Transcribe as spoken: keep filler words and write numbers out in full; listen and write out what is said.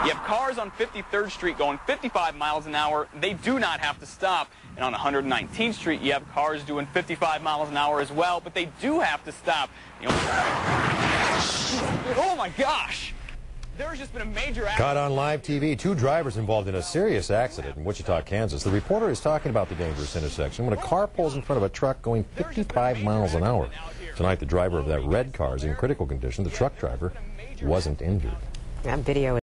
You have cars on fifty-third Street going fifty-five miles an hour. They do not have to stop. And on one hundred nineteenth Street, you have cars doing fifty-five miles an hour as well, but they do have to stop. You know, oh my gosh! There's just been a major accident. Caught on live T V, two drivers involved in a serious accident in Wichita, Kansas. The reporter is talking about the dangerous intersection when a car pulls in front of a truck going fifty-five miles an hour. Tonight, the driver of that red car is in critical condition. The truck driver wasn't injured. That video